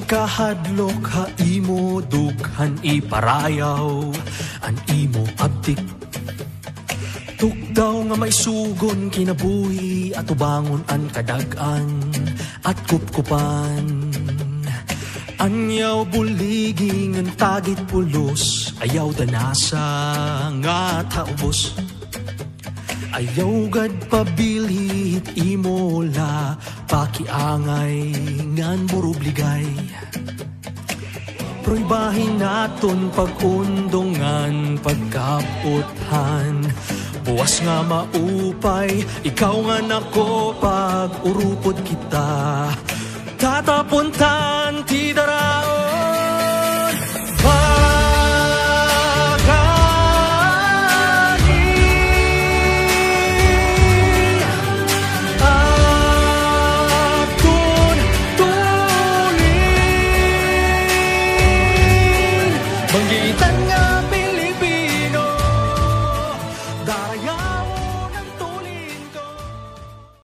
Kahadlok ha imo dughan iparayaw an imo abdik. Tugdaw nga may sugon kinabuhi at ubangon an kadagan at kupkupan. Anyaw buliging ang tagit pulos, ayaw danasa nga taubos. Ayaw gad pabilit imola, pakiangay ngan burubligay. Proybahin naton pagundongan, pagkaputhan. Buwas nga maupay, ikaw nga nako pag urupod kita. Tatapuntan, tida